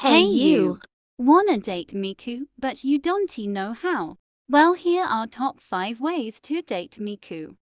Hey you! Wanna date miku, but you don't know how? Well, here are top 5 ways to date miku.